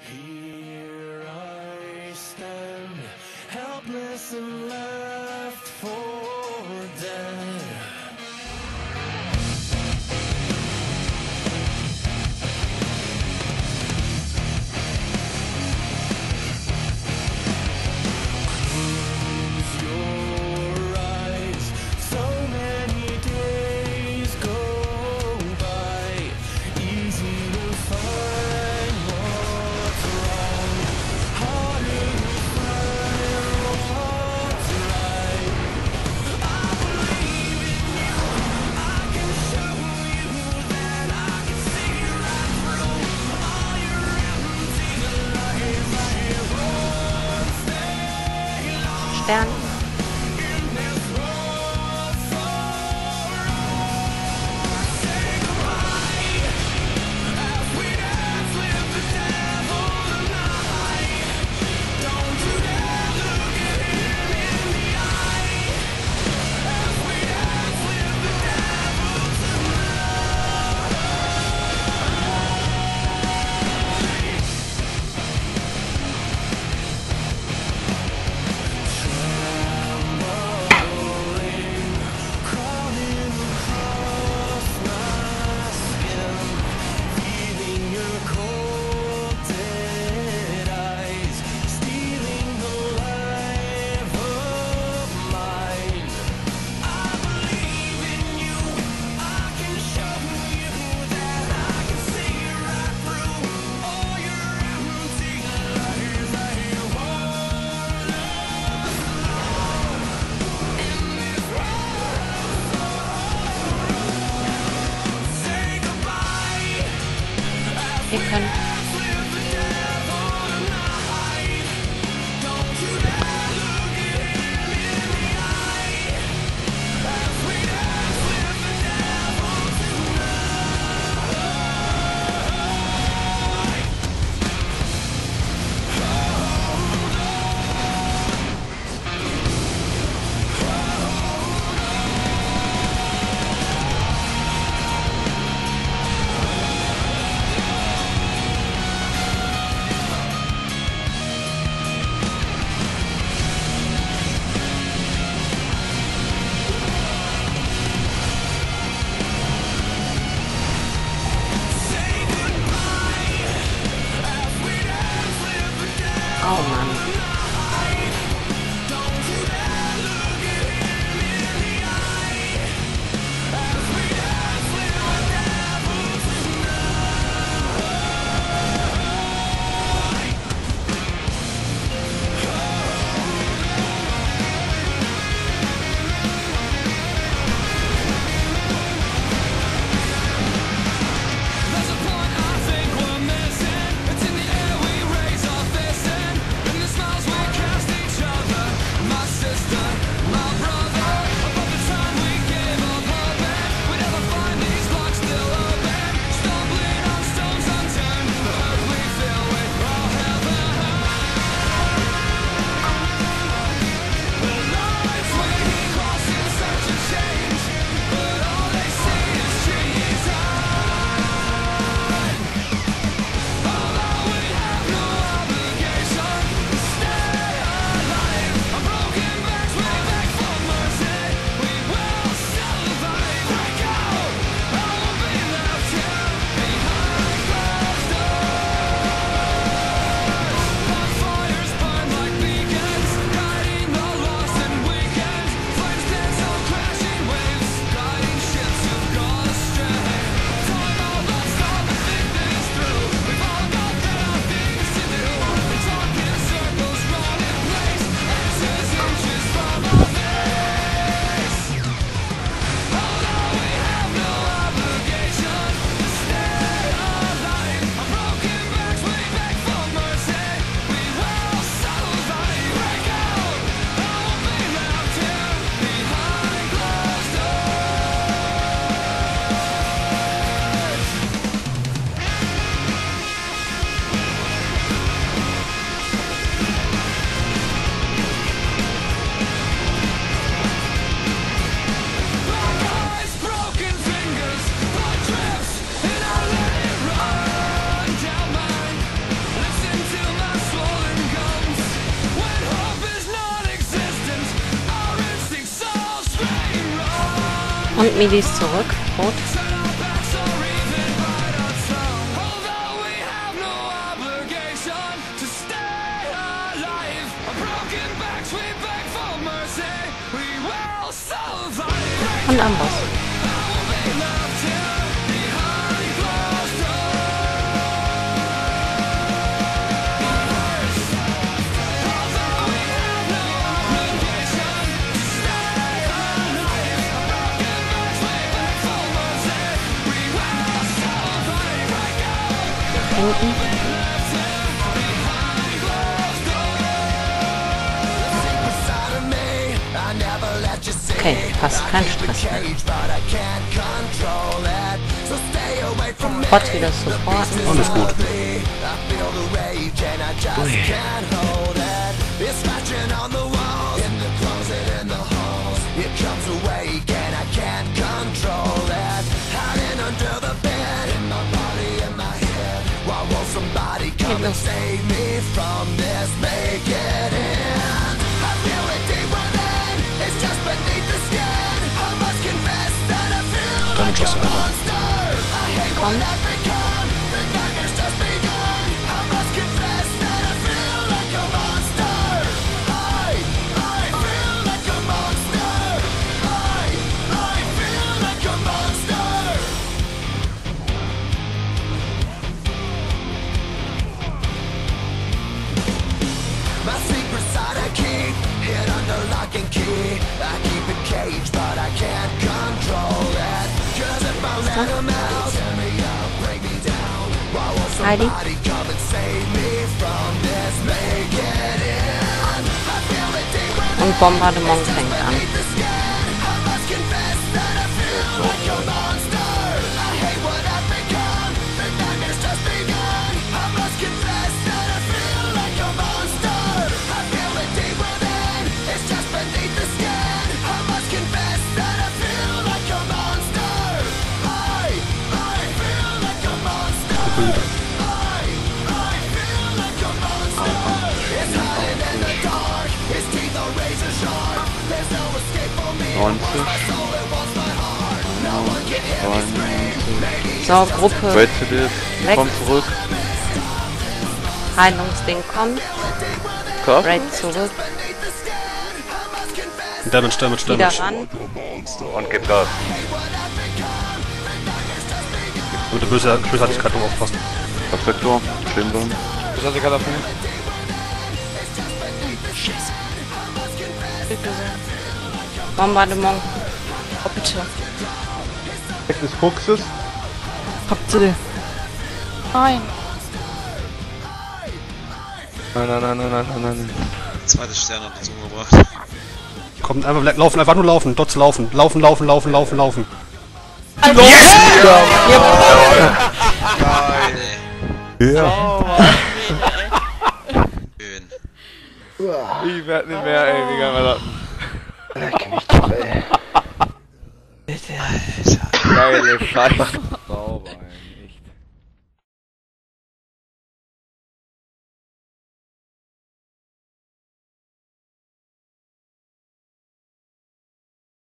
Here I stand, helpless and left for dead. Close your eyes, so many days go by, easy to find what's wrong, harder to find what's right. I believe in you, I can show you that I can see right through all your empty lies. I won't stay long Stern. in this world so wrong. Say goodbye as we dance with the devil tonight. Don't you dare look at him in the eye as we dance with the devil tonight. Trembling, crawling across my skin, feeling your cold dead eyes, stealing the life of mine. I believe in you, I can show you that I can see right through all your empty lies. I won't last long in this world so wrong. Say goodbye as Ihr we könnt dance with the devil tonight. Don't you dare look at him in the eye as we dance with the devil tonight. Und Milis zurück. Rot. Und Amboss. Hinten. Okay, passt, kein Stress mehr. Sofort wieder supporten. Alles gut. Dann schaust du weiter. Komm. Heidi. Und Bombardement fängt an. So, Gruppe Wait to this. weg. Komm zurück. Heilungsding kommt. Kraft. Raid zurück. Damage, Damage, Wieder Damage. ran. Und gib Gas. Mit der Bösartigkeit aufpassen. Perfektor. Stehen bleiben. Bösartigkeit dafür. Bombardement. Oh, bitte. Des Fuchses. Habt ihr den? Nein. Nein. Zweites Stern hat uns umgebracht. Kommt einfach, laufen, einfach nur laufen. Dots laufen. Laufen. Schön. Ich werd nicht mehr, ey. Wie geil war das? Alter. Geile Scheiße.